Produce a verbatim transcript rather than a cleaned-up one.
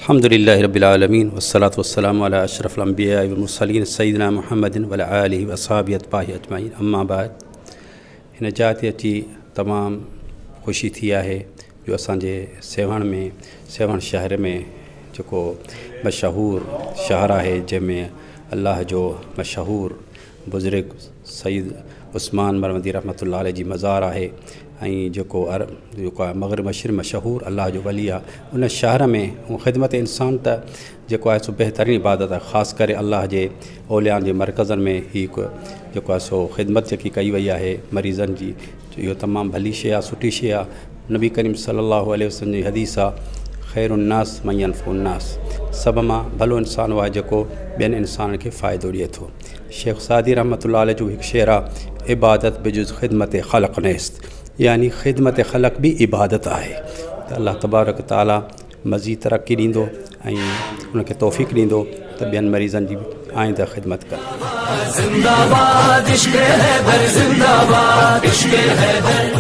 الحمدللہ رب العالمین والصلاة والسلام علی اشرف الانبیاء والمرسلین سیدنا محمد وعلی آلہ وصحبہ اتباعہ اجمعین اما بعد हिन जाइ ते अची तमामु ख़ुशी थी आहे जो असांजे सैवण में सैवण शहर में जेको मशहूरु शहर आहे जंहिंमें अल्लाह जो मशहूरु बुज़ुर्ग सईद उस्मान मरमदी रहमतुल्लाह अलैह जी मज़ार आहे ऐं जेको अर जेको आहे मग़रिब मशरिक़ मशहूरु अल्लाह जो वली आहे उन शहर में ऐं ख़िदमत इंसान त जेको आहे सो बहितरीन इबादत आहे ख़ासि करे अल्लाह जे औलियान जे मर्कज़नि में ही हिकु जेको आहे सो ख़िदमत जेकी कई वई आहे मरीज़नि जी इहो तमामु भली शइ आहे सुठी शइ आहे नबी करीम सल्लल्लाहु अलैहि वसल्लम जी हदीस आहे ख़ैरुन्नास मन यन्फ़उन्नास सभ मां भलो इंसानु आहे जेको ॿियनि इंसाननि खे फ़ाइदो ॾिए थो शेख सादी रहमतुल्लाह अलैह जो हिकु शेर आहे इबादत बिजुज़ ख़िदमत ख़लक़ नेस्त यानी ख़िदमत ख़लक़ बि इबादत आहे त अल्लाह तबारक ताला मज़ीद तरक़ी ॾींदो ऐं उनखे तौफ़ीक़ ॾींदो त ॿियनि मरीज़नि जी आइंदा ख़िदमत कनि।